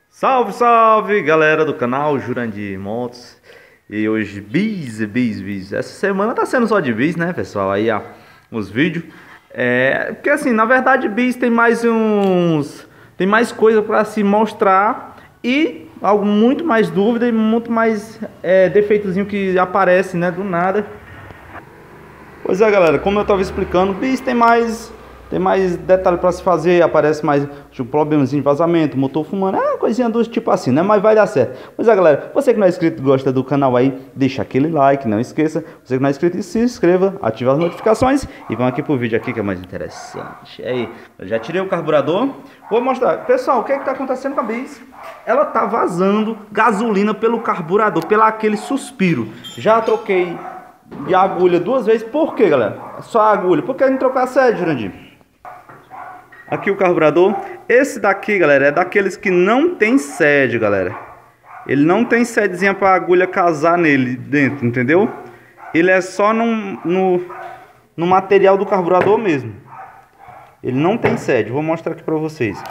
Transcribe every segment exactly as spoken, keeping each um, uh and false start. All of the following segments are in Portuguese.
Salve, salve, galera do canal Jurandir Motos. E hoje, bis, bis, bis. Essa semana tá sendo só de bis, né, pessoal? Aí, ó, os vídeos. É, porque assim, na verdade, bis tem mais uns... Tem mais coisa pra se mostrar. E algo muito mais dúvida e muito mais é, defeitozinho que aparece, né, do nada. Pois é, galera, como eu tava explicando, bis tem mais... Tem mais detalhe para se fazer, aparece mais tipo, problemazinho de vazamento, motor fumando, é uma coisinha do tipo assim, né? Mas vai dar certo. Pois é, galera, você que não é inscrito e gosta do canal aí, deixa aquele like, não esqueça. Você que não é inscrito, se inscreva, ative as notificações e vamos aqui pro vídeo aqui que é mais interessante. Aí, eu já tirei o carburador, vou mostrar. Pessoal, o que é que tá acontecendo com a bis? Ela tá vazando gasolina pelo carburador, pelo aquele suspiro. Já troquei de agulha duas vezes, por quê, galera? Só a agulha, porque a gente trocar a sede, Jurandir. Aqui o carburador, esse daqui, galera, é daqueles que não tem sede, galera. Ele não tem sedezinha para a agulha casar nele dentro, entendeu? Ele é só no, no, no material do carburador mesmo. Ele não tem sede, vou mostrar aqui para vocês.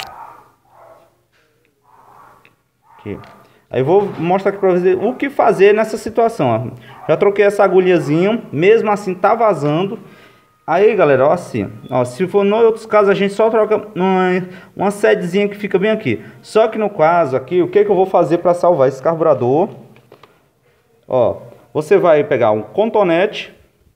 Aqui. Aí vou mostrar aqui para vocês o que fazer nessa situação, ó. Já troquei essa agulhazinha, mesmo assim tá vazando. Aí, galera, ó assim, ó, se for em outros casos a gente só troca uma, uma sedezinha que fica bem aqui. Só que no caso aqui, o que que eu vou fazer para salvar esse carburador? Ó, você vai pegar um cotonete.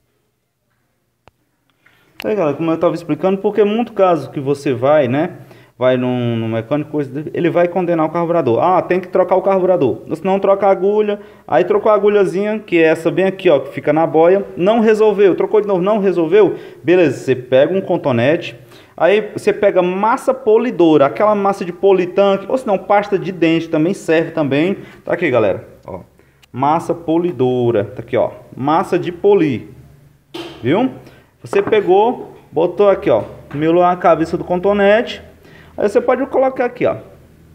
Aí, galera, como eu estava explicando, porque é muito caso que você vai, né? Vai no, no mecânico, coisa, ele vai condenar o carburador. Ah, tem que trocar o carburador. Se não troca a agulha, aí trocou a agulhazinha, que é essa bem aqui, ó, que fica na boia. Não resolveu, trocou de novo, não resolveu. Beleza, você pega um cotonete, aí você pega massa polidora, aquela massa de polir tanque, ou se não, pasta de dente também serve também. Tá aqui, galera, ó. Massa polidora, tá aqui, ó. Massa de polir. Viu? Você pegou, botou aqui, ó, melou a cabeça do cotonete. Aí você pode colocar aqui, ó.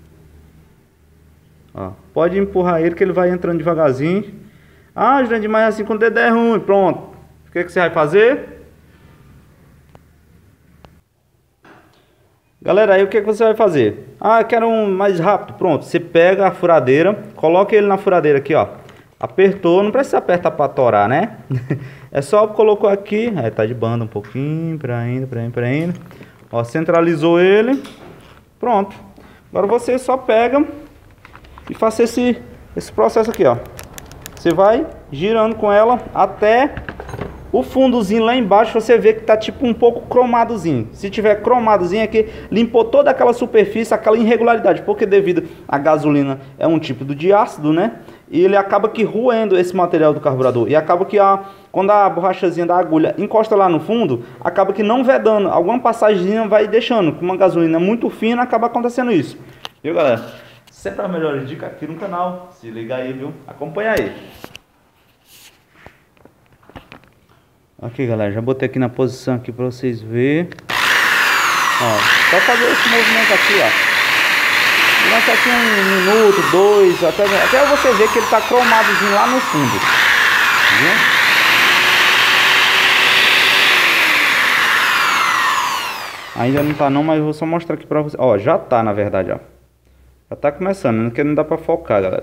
Ó, pode empurrar ele que ele vai entrando devagarzinho. Ah, gente, mas assim com o dedo é ruim. Pronto. O que que você vai fazer? Galera, aí o que que você vai fazer? Ah, eu quero um mais rápido. Pronto, você pega a furadeira, coloca ele na furadeira aqui, ó. Apertou, não precisa apertar para torar, né? É só colocou aqui, aí tá de banda um pouquinho, para indo, para indo, para indo. Ó, centralizou ele. Pronto. Agora você só pega e faz esse, esse processo aqui, ó. Você vai girando com ela até o fundozinho lá embaixo. Você vê que tá tipo um pouco cromadozinho. Se tiver cromadozinho aqui, limpou toda aquela superfície, aquela irregularidade. Porque devido à gasolina é um tipo de ácido, né? E ele acaba que roendo esse material do carburador. E acaba que a, quando a borrachazinha da agulha encosta lá no fundo, acaba que não vedando. Alguma passagemzinha vai deixando. Com uma gasolina muito fina, acaba acontecendo isso. Viu, galera? Sempre as melhores dicas aqui no canal. Se liga aí, viu? Acompanha aí. Aqui, galera. Já botei aqui na posição aqui pra vocês verem. Ó, só fazer esse movimento aqui, ó. Durante aqui um minuto, dois, até, até você ver que ele tá cromadozinho lá no fundo. Viu? Ainda não tá não, mas eu vou só mostrar aqui pra você. Ó, já tá na verdade, ó. Já tá começando, porque não dá pra focar, galera.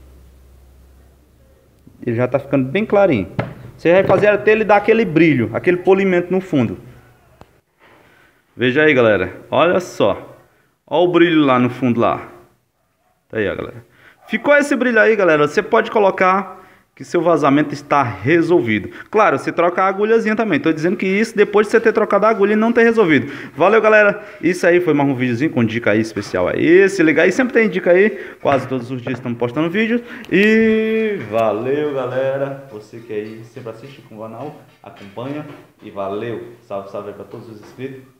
Ele já tá ficando bem clarinho. Você vai fazer até ele dar aquele brilho, aquele polimento no fundo. Veja aí, galera. Olha só. Olha o brilho lá no fundo lá. Tá aí, ó, galera. Ficou esse brilho aí, galera. Você pode colocar que seu vazamento está resolvido. Claro, você troca a agulhazinha também. Tô dizendo que isso depois de você ter trocado a agulha e não ter resolvido. Valeu, galera. Isso aí foi mais um videozinho com dica aí especial aí. Se liga aí, sempre tem dica aí. Quase todos os dias estamos postando vídeos. E valeu, galera. Você que aí sempre assiste com o canal, acompanha. E valeu. Salve, salve aí para todos os inscritos.